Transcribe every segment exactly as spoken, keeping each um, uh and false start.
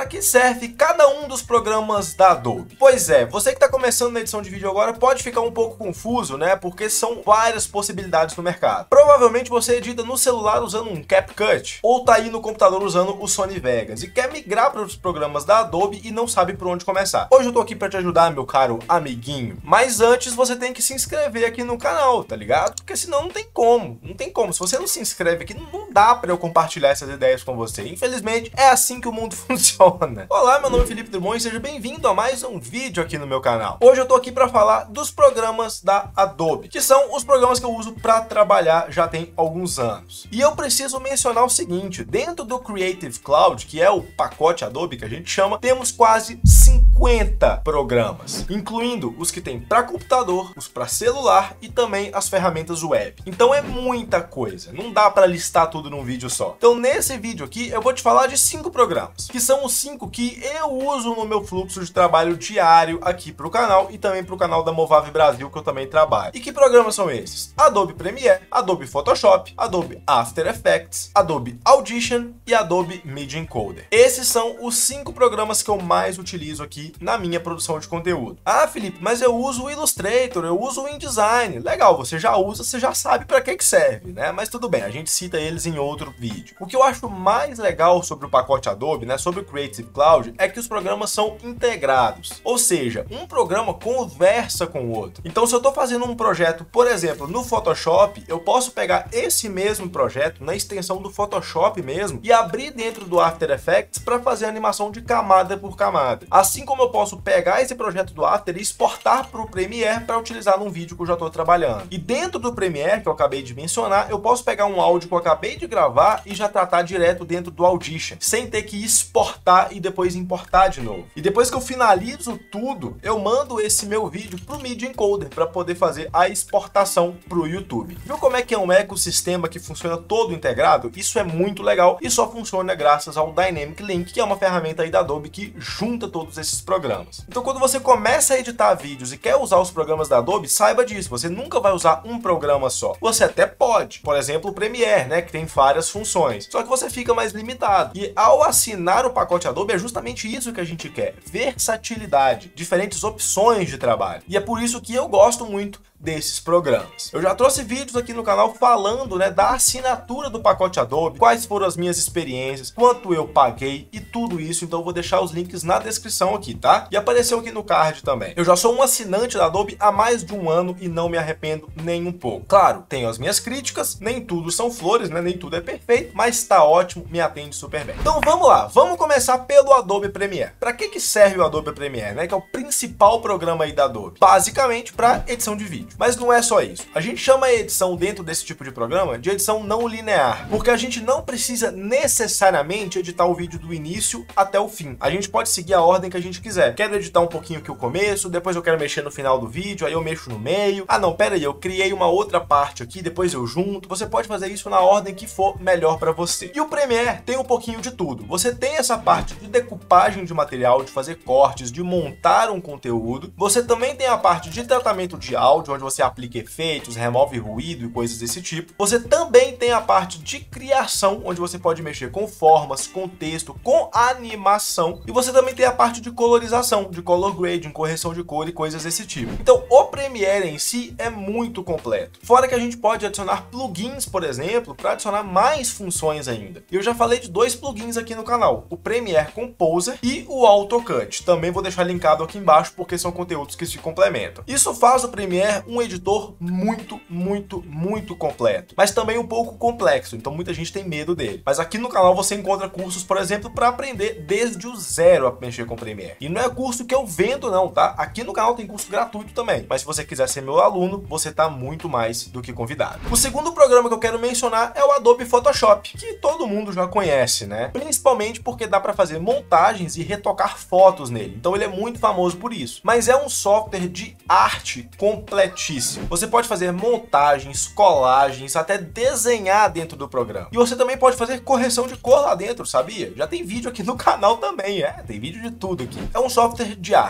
para que serve cada um dos programas da Adobe? Pois é, você que está começando na edição de vídeo agora pode ficar um pouco confuso, né? Porque são várias possibilidades no mercado. Provavelmente você edita no celular usando um CapCut, ou tá aí no computador usando o Sony Vegas e quer migrar para os programas da Adobe e não sabe por onde começar. Hoje eu tô aqui para te ajudar, meu caro amiguinho. Mas antes você tem que se inscrever aqui no canal, tá ligado? Porque senão não tem como, não tem como. Se você não se inscreve aqui, não dá para eu compartilhar essas ideias com você. Infelizmente, é assim que o mundo funciona. Olá, meu nome é Felipe Drummond e seja bem-vindo a mais um vídeo aqui no meu canal. Hoje eu tô aqui para falar dos programas da Adobe, que são os programas que eu uso para trabalhar já tem alguns anos. E eu preciso mencionar o seguinte, dentro do Creative Cloud, que é o pacote Adobe que a gente chama, temos quase cinquenta programas, incluindo os que tem para computador, os para celular e também as ferramentas web. Então é muita coisa, não dá para listar tudo num vídeo só. Então nesse vídeo aqui eu vou te falar de cinco programas, que são os cinco que eu uso no meu fluxo de trabalho diário aqui para o canal e também para o canal da Movave Brasil, que eu também trabalho. E que programas são esses? Adobe Premiere, Adobe Photoshop, Adobe After Effects, Adobe Audition e Adobe Media Encoder. Esses são os cinco programas que eu mais utilizo aqui na minha produção de conteúdo. Ah, Felipe, mas eu uso o Illustrator, eu uso o InDesign. Legal, você já usa, você já sabe para que que serve, né? Mas tudo bem, a gente cita eles em outro vídeo. O que eu acho mais legal sobre o pacote Adobe, né, sobre o Creative Cloud, é que os programas são integrados. Ou seja, um programa conversa com o outro. Então, se eu estou fazendo um projeto, por exemplo, no Photoshop, eu posso pegar esse mesmo projeto na extensão do Photoshop mesmo e abrir dentro do After Effects para fazer a animação de camada por camada. Assim como eu posso pegar esse projeto do After e exportar para o Premiere para utilizar num vídeo que eu já estou trabalhando. E dentro do Premiere, que eu acabei de mencionar, eu posso pegar um áudio que eu acabei de gravar e já tratar direto dentro do Audition, sem ter que exportar e depois importar de novo. E depois que eu finalizo tudo, eu mando esse meu vídeo para o Media Encoder para poder fazer a exportação para o YouTube. Viu como é que é um ecossistema que funciona todo integrado? Isso é muito legal e só funciona graças ao Dynamic Link, que é uma ferramenta aí da Adobe que junta todos esses programas. Então, quando você começa a editar vídeos e quer usar os programas da Adobe, saiba disso, você nunca vai usar um programa só. Você até pode, por exemplo, o Premiere, né, que tem várias funções, só que você fica mais limitado. E ao assinar o pacote Adobe, é justamente isso que a gente quer, versatilidade, diferentes opções de trabalho. E é por isso que eu gosto muito desses programas. Eu já trouxe vídeos aqui no canal falando, né, da assinatura do pacote Adobe, quais foram as minhas experiências, quanto eu paguei e tudo isso, então eu vou deixar os links na descrição aqui, tá? E apareceu aqui no card também. Eu já sou um assinante da Adobe há mais de um ano e não me arrependo nem um pouco. Claro, tenho as minhas críticas, nem tudo são flores, né, nem tudo é perfeito, mas tá ótimo, me atende super bem. Então vamos lá, vamos começar pelo Adobe Premiere. Para que que serve o Adobe Premiere, né, que é o principal programa aí da Adobe? Basicamente para edição de vídeo. Mas não é só isso. A gente chama a edição dentro desse tipo de programa de edição não linear, porque a gente não precisa necessariamente editar o vídeo do início até o fim. A gente pode seguir a ordem que a gente quiser. Quero editar um pouquinho aqui o começo, depois eu quero mexer no final do vídeo, aí eu mexo no meio. Ah não, pera aí, eu criei uma outra parte aqui, depois eu junto. Você pode fazer isso na ordem que for melhor para você. E o Premiere tem um pouquinho de tudo. Você tem essa parte de decupagem de material, de fazer cortes, de montar um conteúdo. Você também tem a parte de tratamento de áudio, onde você aplica efeitos, remove ruído e coisas desse tipo. Você também tem a parte de criação, onde você pode mexer com formas, com texto, com animação. E você também tem a parte de colorização, de color grading, correção de cor e coisas desse tipo. Então, o Premiere em si é muito completo. Fora que a gente pode adicionar plugins, por exemplo, para adicionar mais funções ainda. E eu já falei de dois plugins aqui no canal, o Premiere Composer e o AutoCut. Também vou deixar linkado aqui embaixo, porque são conteúdos que se complementam. Isso faz o Premiere um editor muito, muito, muito completo, mas também um pouco complexo, então muita gente tem medo dele. Mas aqui no canal você encontra cursos, por exemplo, para aprender desde o zero a mexer com Premiere. E não é curso que eu vendo não, tá? Aqui no canal tem curso gratuito também, mas se você quiser ser meu aluno, você tá muito mais do que convidado. O segundo programa que eu quero mencionar é o Adobe Photoshop, que todo mundo já conhece, né? Principalmente porque dá para fazer montagens e retocar fotos nele, então ele é muito famoso por isso. Mas é um software de arte completíssimo. Você pode fazer montagens, colagens, até desenhar dentro do programa. E você também pode fazer correção de cor lá dentro, sabia? Já tem vídeo aqui no canal também, é? Tem vídeo de tudo aqui. É um software de arte.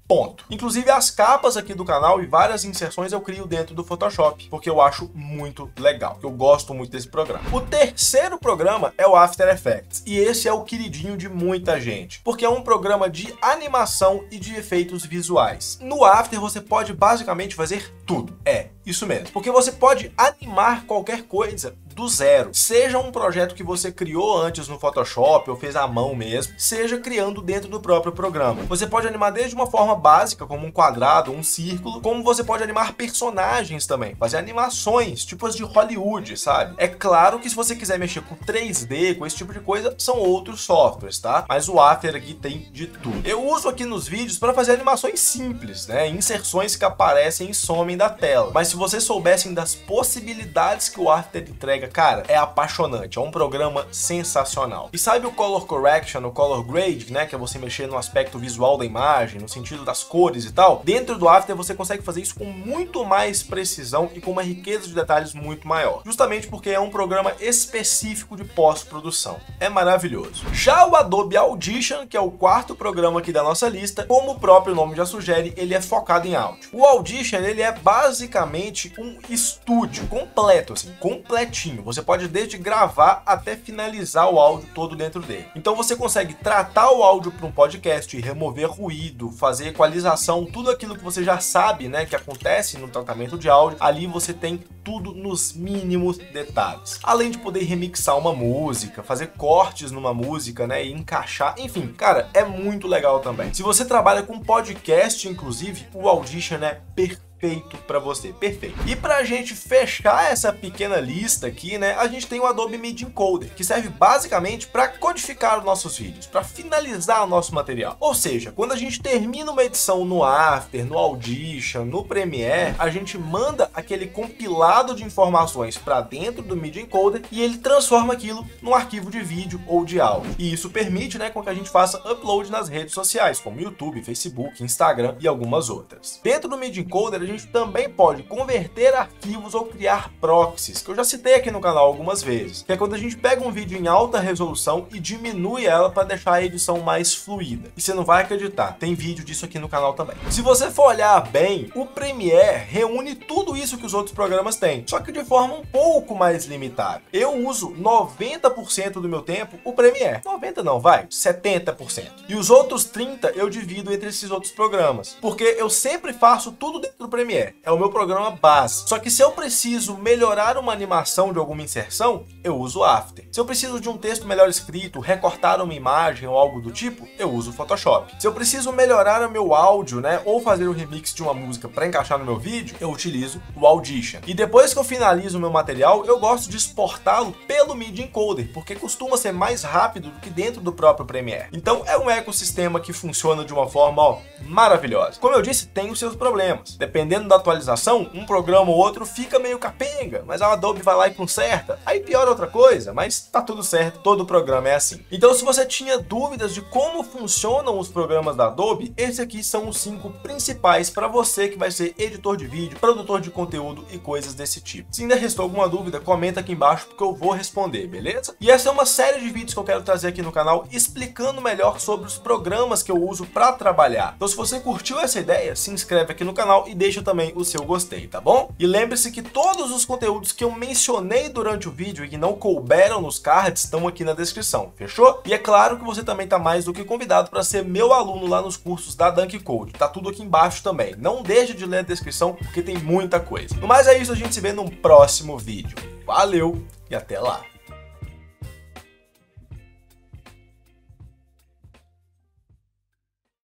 Ponto. Inclusive as capas aqui do canal e várias inserções eu crio dentro do Photoshop, porque eu acho muito legal. Eu gosto muito desse programa. O terceiro programa é o After Effects, e esse é o queridinho de muita gente, porque é um programa de animação e de efeitos visuais. No After você pode basicamente fazer tudo. É, isso mesmo. Porque você pode animar qualquer coisa do zero. Seja um projeto que você criou antes no Photoshop ou fez à mão mesmo, seja criando dentro do próprio programa. Você pode animar desde uma forma básica, como um quadrado, um círculo, como você pode animar personagens também, fazer animações, tipo as de Hollywood, sabe? É claro que se você quiser mexer com três D, com esse tipo de coisa, são outros softwares, tá? Mas o After aqui tem de tudo. Eu uso aqui nos vídeos para fazer animações simples, né? Inserções que aparecem e somem da tela. Mas se vocês soubessem das possibilidades que o After entrega, cara, é apaixonante, é um programa sensacional. E sabe o Color Correction, o Color Grade, né, que é você mexer no aspecto visual da imagem, no sentido das cores e tal? Dentro do After você consegue fazer isso com muito mais precisão e com uma riqueza de detalhes muito maior, justamente porque é um programa específico de pós-produção. É maravilhoso. Já o Adobe Audition, que é o quarto programa aqui da nossa lista, como o próprio nome já sugere, ele é focado em áudio. O Audition, ele é basicamente um estúdio completo, assim, completinho. Você pode desde gravar até finalizar o áudio todo dentro dele. Então você consegue tratar o áudio para um podcast, remover ruído, fazer equalização, tudo aquilo que você já sabe, né, que acontece no tratamento de áudio. Ali você tem tudo nos mínimos detalhes. Além de poder remixar uma música, fazer cortes numa música, né, e encaixar, enfim, cara, é muito legal também. Se você trabalha com podcast, inclusive, o Audition é perfeito. Perfeito para você, perfeito. E pra gente fechar essa pequena lista aqui, né, a gente tem o Adobe Media Encoder, que serve basicamente para codificar os nossos vídeos, para finalizar o nosso material. Ou seja, quando a gente termina uma edição no After, no Audition, no Premiere, a gente manda aquele compilado de informações para dentro do Media Encoder e ele transforma aquilo num arquivo de vídeo ou de áudio. E isso permite, né, com que a gente faça upload nas redes sociais, como YouTube, Facebook, Instagram e algumas outras. Dentro do Media Encoder, a gente também pode converter arquivos ou criar proxies, que eu já citei aqui no canal algumas vezes, que é quando a gente pega um vídeo em alta resolução e diminui ela para deixar a edição mais fluida. E você não vai acreditar, tem vídeo disso aqui no canal também. Se você for olhar bem, o Premiere reúne tudo isso que os outros programas têm, só que de forma um pouco mais limitada. Eu uso noventa por cento do meu tempo o Premiere. noventa não, vai, setenta por cento. E os outros trinta eu divido entre esses outros programas, porque eu sempre faço tudo dentro do Premiere. É o meu programa base. Só que se eu preciso melhorar uma animação de alguma inserção, eu uso o After. Se eu preciso de um texto melhor escrito, recortar uma imagem ou algo do tipo, eu uso o Photoshop. Se eu preciso melhorar o meu áudio, né, ou fazer o remix de uma música para encaixar no meu vídeo, eu utilizo o Audition. E depois que eu finalizo o meu material, eu gosto de exportá-lo pelo Media Encoder, porque costuma ser mais rápido do que dentro do próprio Premiere. Então é um ecossistema que funciona de uma forma, ó, maravilhosa. Como eu disse, tem os seus problemas. Dependendo da atualização, um programa ou outro fica meio capenga, mas a Adobe vai lá e conserta. Aí piora outra coisa, mas tá tudo certo, todo programa é assim. Então se você tinha dúvidas de como funcionam os programas da Adobe, esses aqui são os cinco principais para você que vai ser editor de vídeo, produtor de conteúdo e coisas desse tipo. Se ainda restou alguma dúvida, comenta aqui embaixo porque eu vou responder, beleza? E essa é uma série de vídeos que eu quero trazer aqui no canal explicando melhor sobre os programas que eu uso para trabalhar. Então se você curtiu essa ideia, se inscreve aqui no canal e deixa também o seu gostei, tá bom? E lembre-se que todos os conteúdos que eu mencionei durante o vídeo e que não couberam nos cards estão aqui na descrição, fechou? E é claro que você também tá mais do que convidado para ser meu aluno lá nos cursos da Dunk Code, tá tudo aqui embaixo também. Não deixe de ler a descrição porque tem muita coisa. No mais é isso, a gente se vê num próximo vídeo. Valeu e até lá!